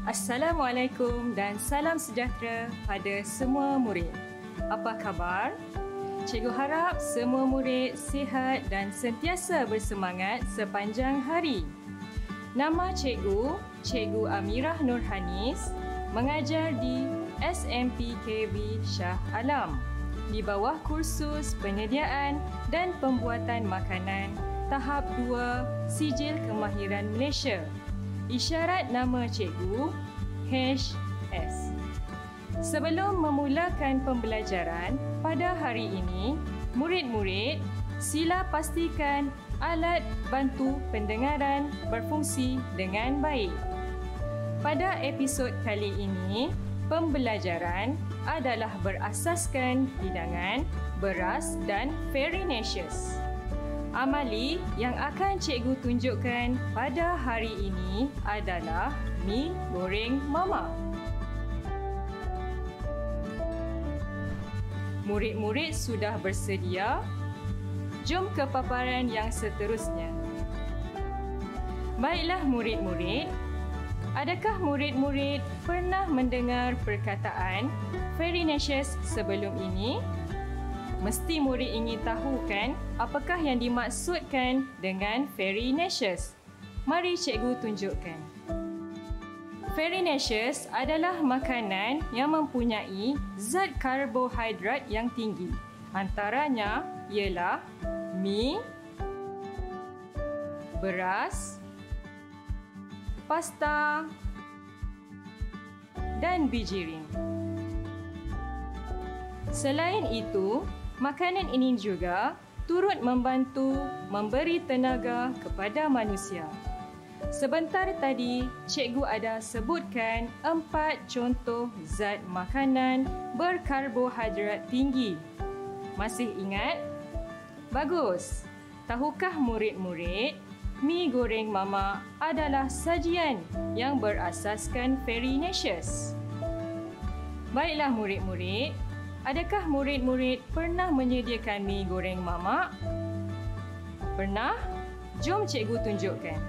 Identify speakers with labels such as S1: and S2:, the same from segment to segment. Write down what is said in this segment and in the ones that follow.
S1: Assalamualaikum dan salam sejahtera pada semua murid. Apa khabar? Cikgu harap semua murid sihat dan sentiasa bersemangat sepanjang hari. Nama cikgu, Cikgu Amirah Nurhanis, mengajar di SMP KB Shah Alam di bawah kursus penyediaan dan pembuatan makanan tahap 2 Sijil Kemahiran Malaysia. Isyarat nama cikgu HS. Sebelum memulakan pembelajaran pada hari ini, murid-murid sila pastikan alat bantu pendengaran berfungsi dengan baik. Pada episod kali ini, pembelajaran adalah berasaskan hidangan, beras dan farinaceous. Amali yang akan cikgu tunjukkan pada hari ini adalah mi goreng mama. Murid-murid sudah bersedia? Jom ke paparan yang seterusnya. Baiklah murid-murid, adakah murid-murid pernah mendengar perkataan farinaceous sebelum ini? Mesti murid ingin tahu kan apakah yang dimaksudkan dengan farinaceous. Mari cikgu tunjukkan. Farinaceous adalah makanan yang mempunyai zat karbohidrat yang tinggi. Antaranya ialah mi, beras, pasta dan bijirin. Selain itu, makanan ini juga turut membantu memberi tenaga kepada manusia. Sebentar tadi, cikgu ada sebutkan 4 contoh zat makanan berkarbohidrat tinggi. Masih ingat? Bagus! Tahukah murid-murid, mi goreng mama adalah sajian yang berasaskan farinaceous? Baiklah murid-murid, adakah murid-murid pernah menyediakan mi goreng mama? Pernah? Jom cikgu tunjukkan.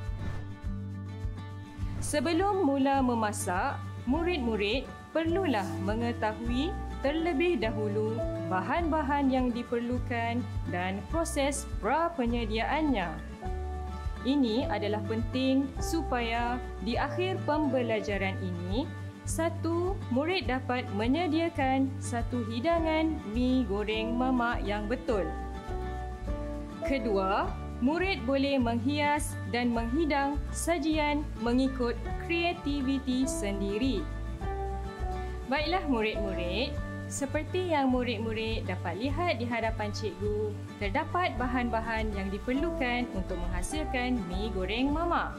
S1: Sebelum mula memasak, murid-murid perlulah mengetahui terlebih dahulu bahan-bahan yang diperlukan dan proses pra-penyediaannya. Ini adalah penting supaya di akhir pembelajaran ini, satu, murid dapat menyediakan satu hidangan mi goreng mama yang betul. Kedua, murid boleh menghias dan menghidang sajian mengikut kreativiti sendiri. Baiklah murid-murid, seperti yang murid-murid dapat lihat di hadapan cikgu, terdapat bahan-bahan yang diperlukan untuk menghasilkan mi goreng mama.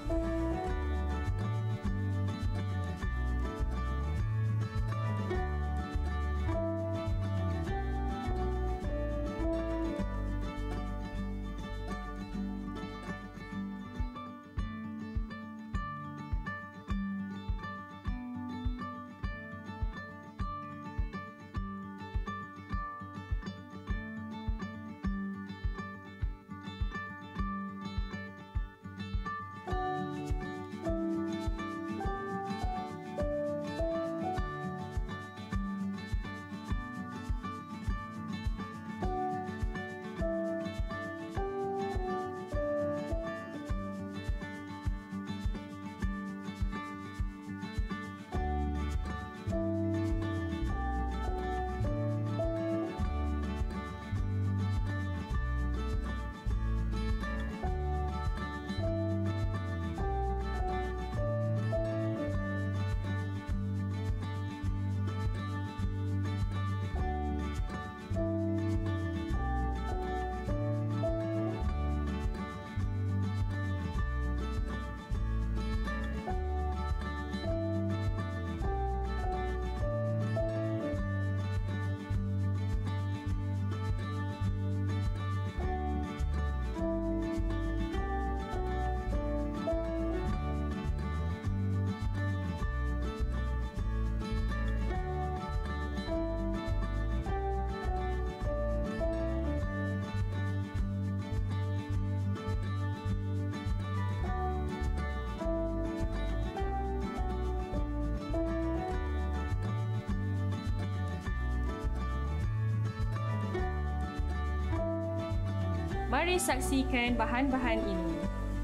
S1: Mari saksikan bahan-bahan ini.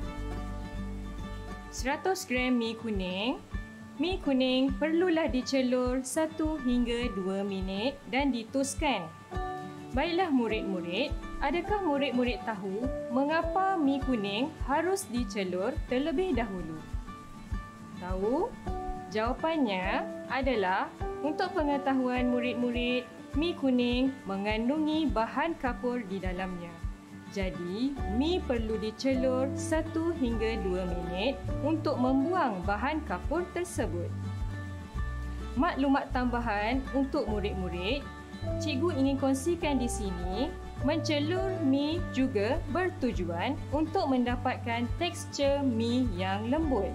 S1: 100 gram mi kuning. Mi kuning perlulah dicelur 1 hingga 2 minit dan ditoskan. Baiklah murid-murid, adakah murid-murid tahu mengapa mi kuning harus dicelur terlebih dahulu? Tahu? Jawapannya adalah untuk pengetahuan murid-murid, mi kuning mengandungi bahan kapur di dalamnya. Jadi, mi perlu dicelur 1 hingga 2 minit untuk membuang bahan kapur tersebut. Maklumat tambahan untuk murid-murid, cikgu ingin kongsikan di sini, mencelur mi juga bertujuan untuk mendapatkan tekstur mi yang lembut.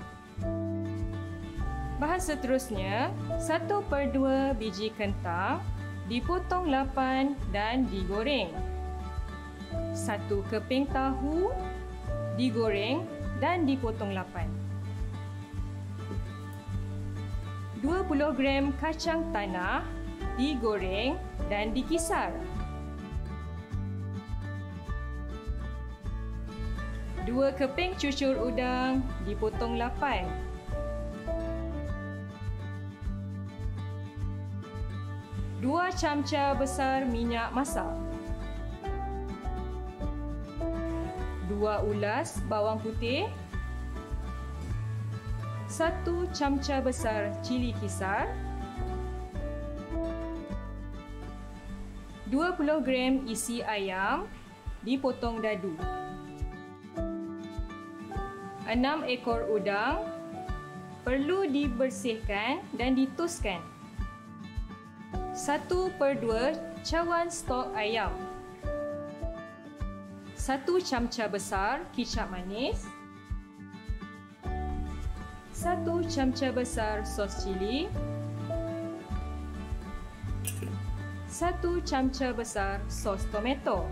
S1: Bahan seterusnya, 1/2 biji kentang, dipotong 8 dan digoreng. 1 keping tahu, digoreng dan dipotong 8. 20 gram kacang tanah, digoreng dan dikisar. 2 keping cucur udang, dipotong 8. 2 camca besar minyak masak. 2 ulas bawang putih. 1 camca besar cili kisar. 20 gram isi ayam, dipotong dadu. 6 ekor udang, perlu dibersihkan dan ditoskan. 1/2 cawan stok ayam. 1 camca besar kicap manis. 1 camca besar sos cili. 1 camca besar sos tomato.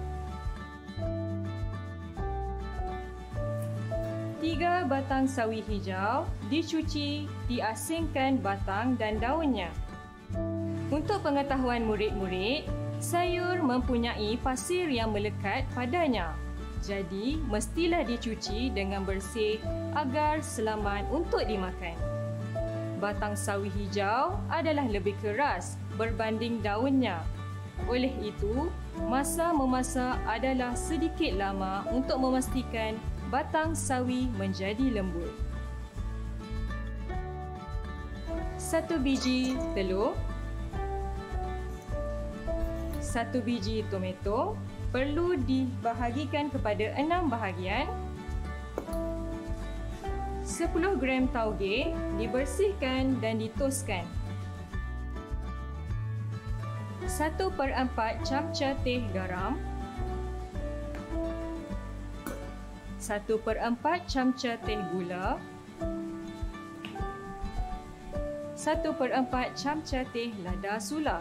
S1: 3 batang sawi hijau, dicuci, diasingkan batang dan daunnya. Untuk pengetahuan murid-murid, sayur mempunyai pasir yang melekat padanya. Jadi, mestilah dicuci dengan bersih agar selamat untuk dimakan. Batang sawi hijau adalah lebih keras berbanding daunnya. Oleh itu, masa memasak adalah sedikit lama untuk memastikan batang sawi menjadi lembut. 1 biji telur. 1 biji tomato perlu dibahagikan kepada 6 bahagian. 10 gram tauge dibersihkan dan ditoskan. 1/4 camca teh garam. 1/4 camca teh gula. 1/4 camca teh lada sula.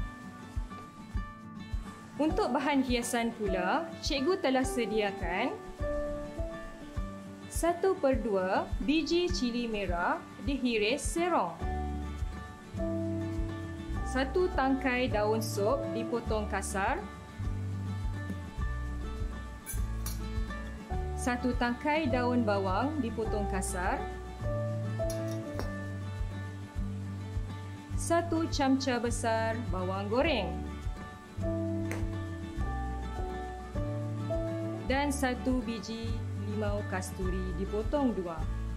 S1: Untuk bahan hiasan pula, cikgu telah sediakan 1/2 biji cili merah dihiris serong. 1 tangkai daun sop dipotong kasar. 1 tangkai daun bawang dipotong kasar. 1 camca besar bawang goreng. Dan 1 biji limau kasturi dipotong 2.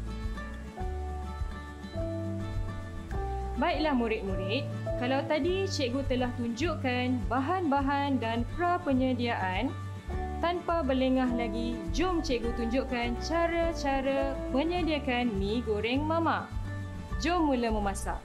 S1: Baiklah murid-murid, kalau tadi cikgu telah tunjukkan bahan-bahan dan pra-penyediaan, tanpa berlengah lagi, jom cikgu tunjukkan cara-cara menyediakan mi goreng mamak. Jom mula memasak.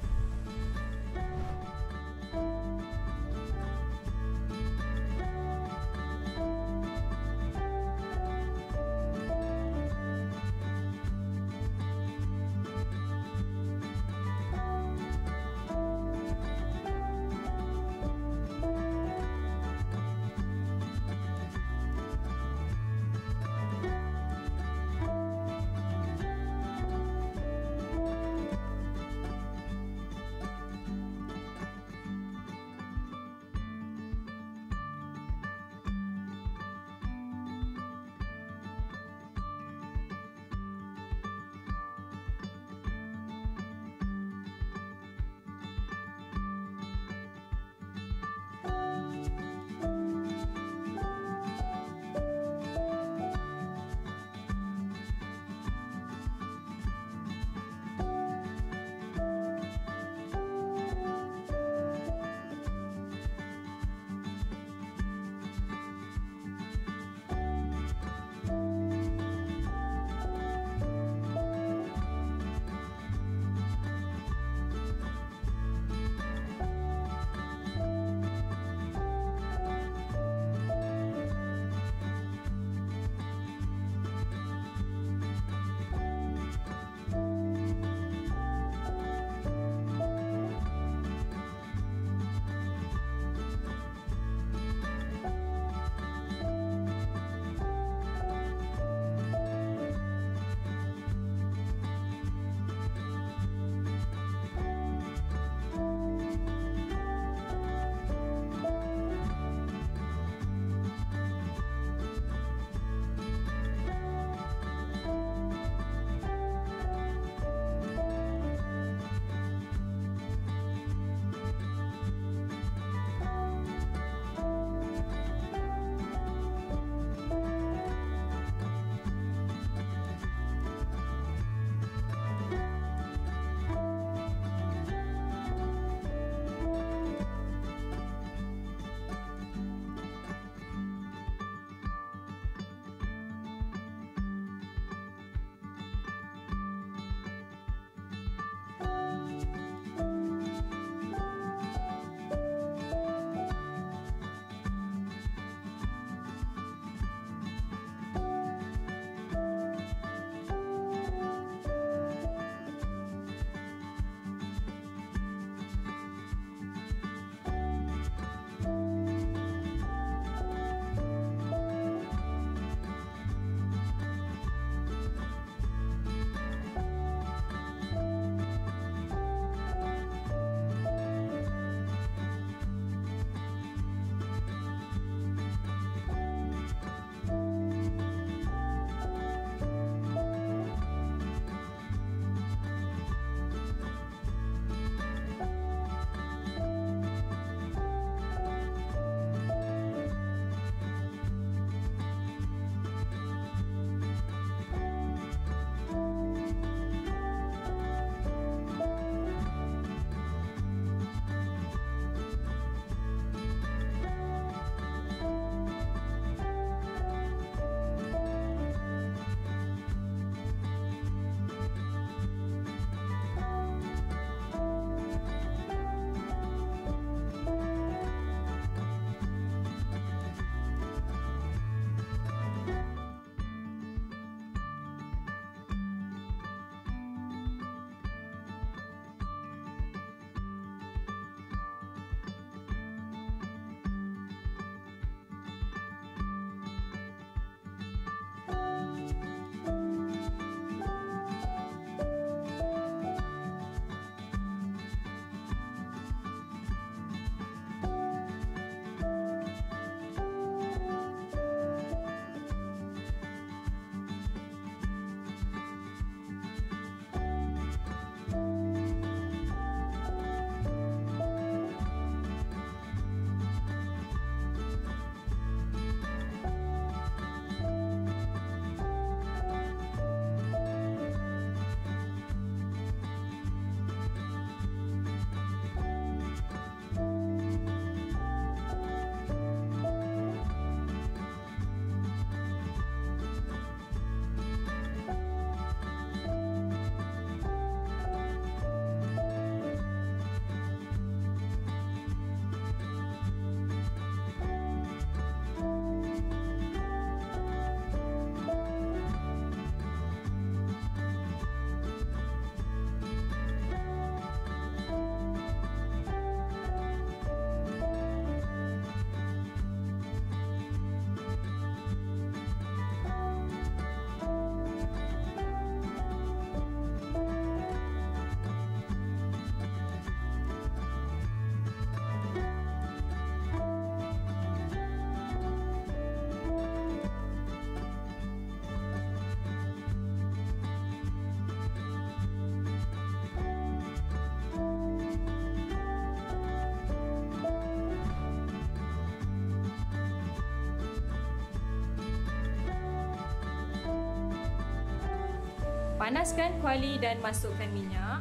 S1: Panaskan kuali dan masukkan minyak.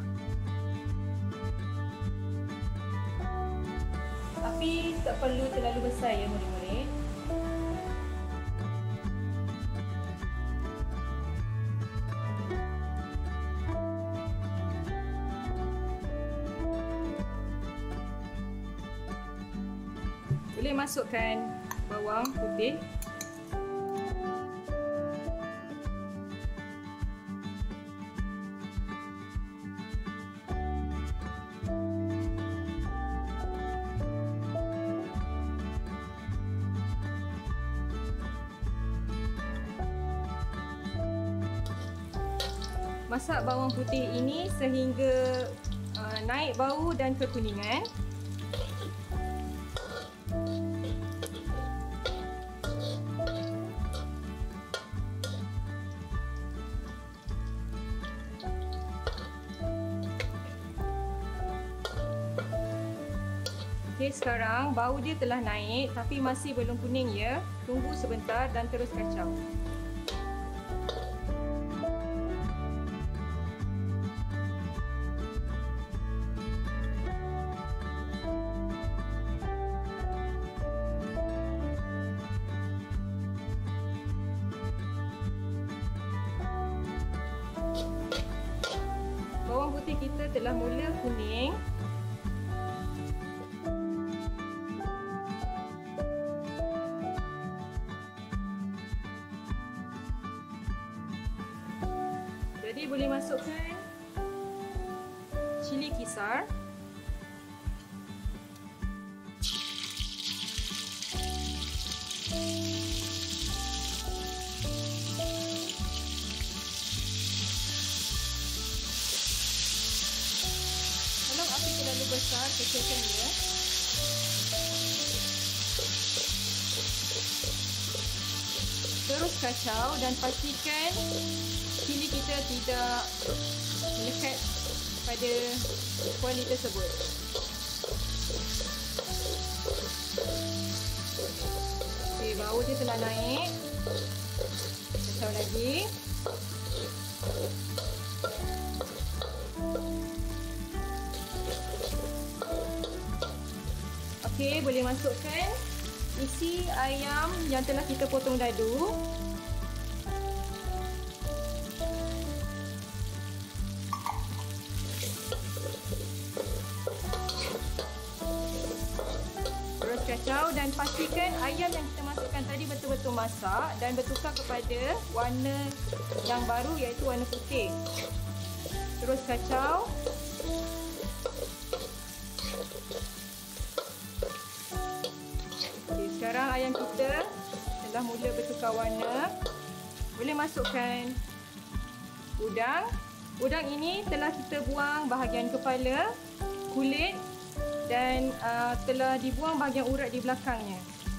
S1: Api tak perlu terlalu besar ya murid-murid. Boleh masukkan bawang putih. Masak bawang putih ini sehingga naik bau dan kekuningan. Okey, sekarang bau dia telah naik tapi masih belum kuning ya. Tunggu sebentar dan terus kacau. Bawang putih kita telah mula kuning. Jadi boleh masukkan cili kisar. Kalau api terlalu besar, kecilkan dia. Terus kacau dan pastikan cili kita tidak melekat pada kuali tersebut. Okey, bau dia telah naik. Kacau lagi. Okey, boleh masukkan isi ayam yang telah kita potong dadu. Terus kacau dan pastikan ayam yang kita masukkan tadi betul-betul masak dan bertukar kepada warna yang baru iaitu warna putih. Terus kacau. Okay, sekarang ayam kita telah mula bertukar warna. Boleh masukkan udang. Udang ini telah kita buang bahagian kepala, kulit dan telah dibuang bahagian urat di belakangnya.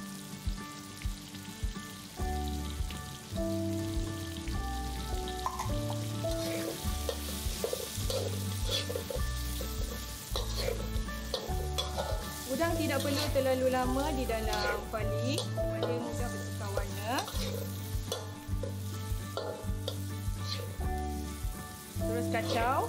S1: Udang tidak perlu terlalu lama di dalam kuali supaya mudah bertukar warna. Terus kacau.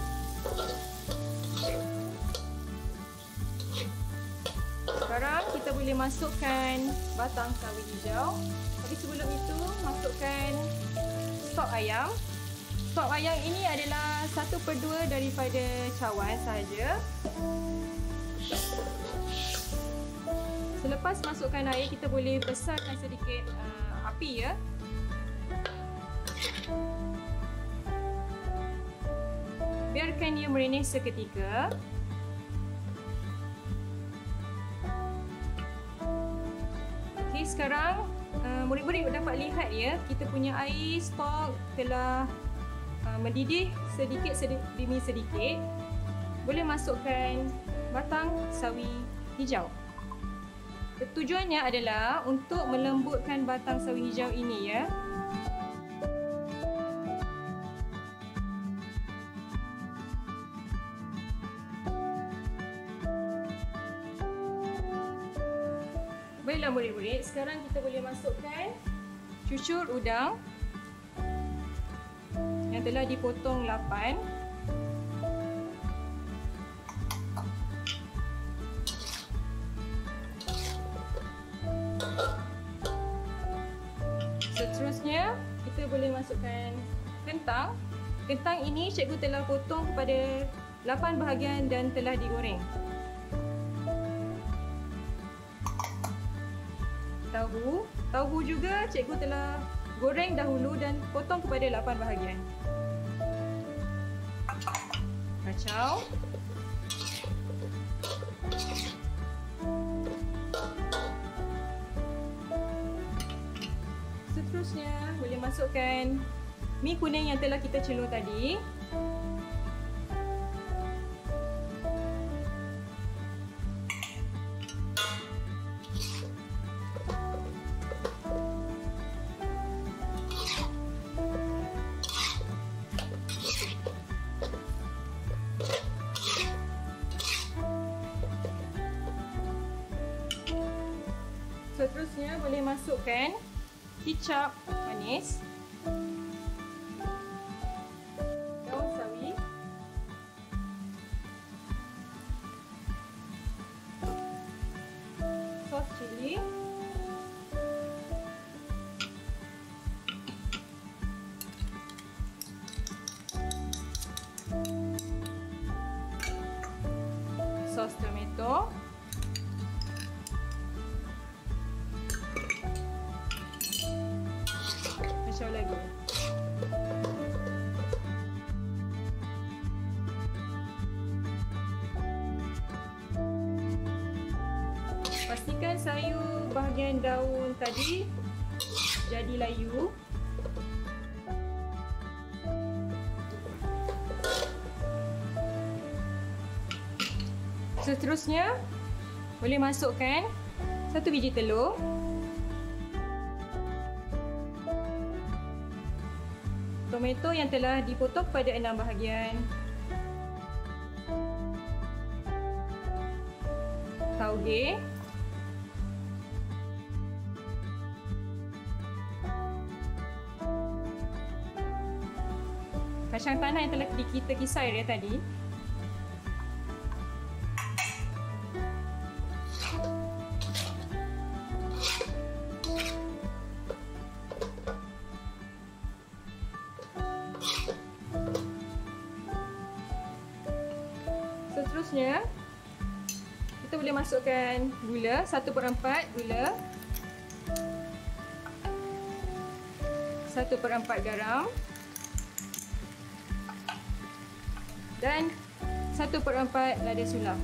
S1: Sekarang kita boleh masukkan batang sawi hijau. Tapi sebelum itu masukkan sop ayam. Sop ayam ini adalah 1/2 daripada cawan sahaja. Selepas masukkan air, kita boleh besarkan sedikit api ya. Biarkan dia merenih seketika. Okey, sekarang murid-murid dapat lihat ya, kita punya air stok telah mendidih sedikit demi sedikit. Boleh masukkan batang sawi hijau. Tujuannya adalah untuk melembutkan batang sawi hijau ini ya. Baiklah murid-murid, sekarang kita boleh masukkan cucur udang. yang telah dipotong 8. Seterusnya, kita boleh masukkan kentang. Kentang ini cikgu telah potong kepada 8 bahagian dan telah digoreng. Tahu juga cikgu telah goreng dahulu dan potong kepada 8 bahagian. Kacau. Seterusnya boleh masukkan mi kuning yang telah kita celur tadi. Seterusnya boleh masukkan kicap manis, daun sawi, sos cili, sos tomato, kacau lagi. Pastikan sayur bahagian daun tadi jadi layu. Seterusnya boleh masukkan 1 biji telur, tomato yang telah dipotong pada 6 bahagian, tauge, kacang tanah yang telah kita kisar dari tadi, seterusnya kita boleh masukkan gula, 1/4 gula, 1/4 garam dan 1/4 lada sulam.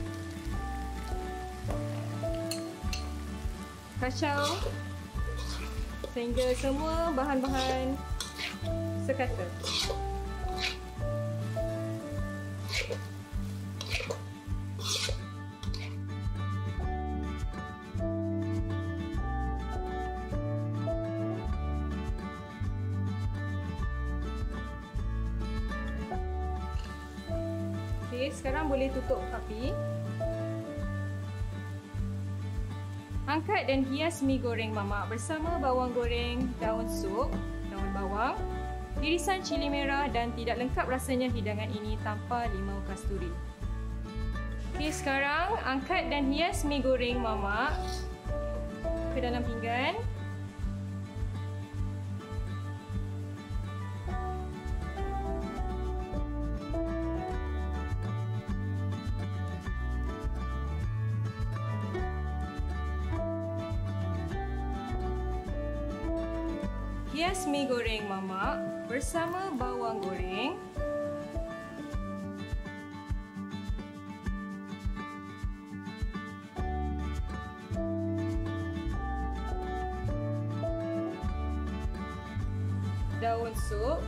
S1: Kacau sehingga semua bahan-bahan sekata. Okey, sekarang boleh tutup api. Angkat dan hias mi goreng mamak bersama bawang goreng, daun sup, daun bawang, irisan cili merah dan tidak lengkap rasanya hidangan ini tanpa limau kasturi. Okey, sekarang angkat dan hias mi goreng mamak ke dalam pinggan. Hias mi goreng mamak bersama bawang goreng, daun sup,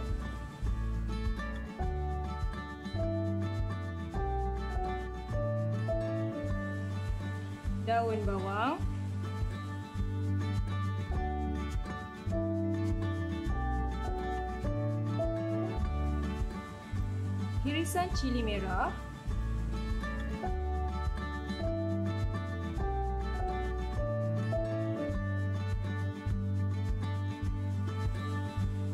S1: daun bawang, irisan cili merah,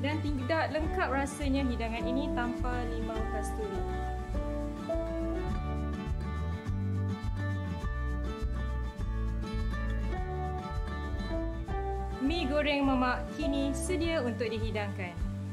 S1: Dan tidak lengkap rasanya hidangan ini tanpa limau kasturi. Mi goreng mamak kini sedia untuk dihidangkan.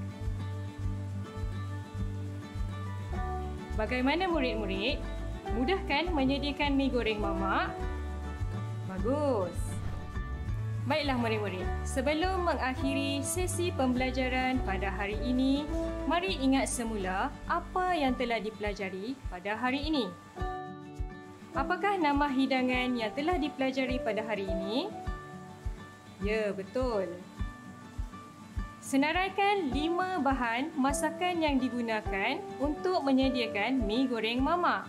S1: Bagaimana murid-murid? Mudah kan menyediakan mi goreng mamak? Bagus. Baiklah murid-murid, sebelum mengakhiri sesi pembelajaran pada hari ini, mari ingat semula apa yang telah dipelajari pada hari ini. Apakah nama hidangan yang telah dipelajari pada hari ini? Ya, betul. Senaraikan 5 bahan masakan yang digunakan untuk menyediakan mi goreng mamak.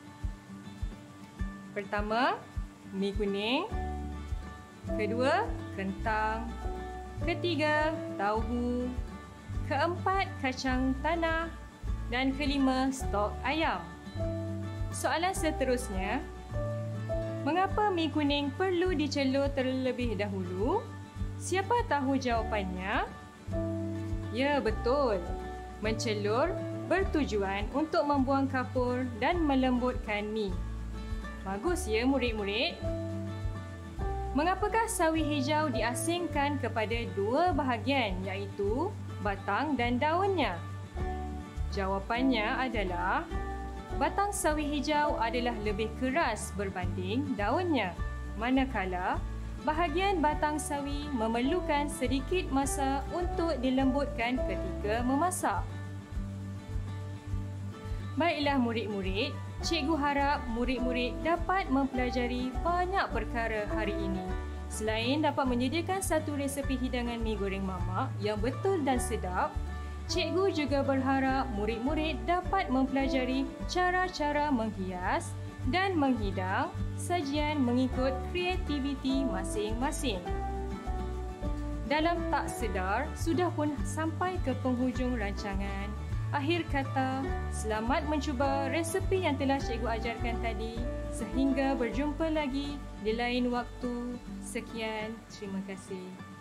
S1: Pertama, mi kuning. Kedua, kentang. Ketiga, tauhu. Keempat, kacang tanah. Dan kelima, stok ayam. Soalan seterusnya, mengapa mi kuning perlu dicelur terlebih dahulu? Siapa tahu jawapannya? Ya, betul. Mencelur bertujuan untuk membuang kapur dan melembutkan mi. Bagus ya murid-murid. Mengapakah sawi hijau diasingkan kepada 2 bahagian iaitu batang dan daunnya? Jawapannya adalah batang sawi hijau adalah lebih keras berbanding daunnya, manakala bahagian batang sawi memerlukan sedikit masa untuk dilembutkan ketika memasak. Baiklah murid-murid, cikgu harap murid-murid dapat mempelajari banyak perkara hari ini. Selain dapat menyediakan satu resepi hidangan mi goreng mamak yang betul dan sedap, cikgu juga berharap murid-murid dapat mempelajari cara-cara menghias dan menghidang sajian mengikut kreativiti masing-masing. Dalam tak sedar, sudah pun sampai ke penghujung rancangan. Akhir kata, selamat mencuba resepi yang telah cikgu ajarkan tadi. Sehingga berjumpa lagi di lain waktu. Sekian, terima kasih.